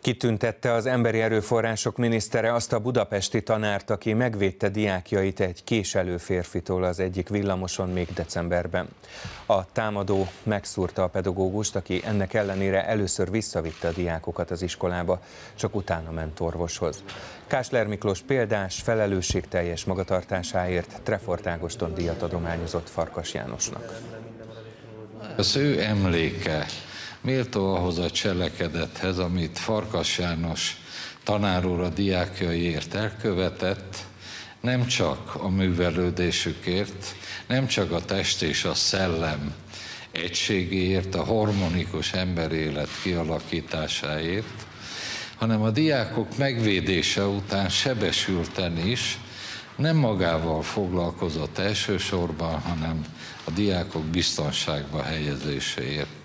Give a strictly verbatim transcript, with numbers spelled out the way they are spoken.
Kitüntette az emberi erőforrások minisztere azt a budapesti tanárt, aki megvédte diákjait egy késelő férfitól az egyik villamoson még decemberben. A támadó megszúrta a pedagógust, aki ennek ellenére először visszavitte a diákokat az iskolába, csak utána ment orvoshoz. Kásler Miklós példás, felelősségteljes magatartásáért Trefort Ágoston díjat adományozott Farkas Jánosnak. Az ő emléke méltó ahhoz a cselekedethez, amit Farkas János tanár úr a diákjaiért elkövetett, nem csak a művelődésükért, nem csak a test és a szellem egységéért, a harmonikus emberélet kialakításáért, hanem a diákok megvédése után sebesülten is nem magával foglalkozott elsősorban, hanem a diákok biztonságba helyezéséért.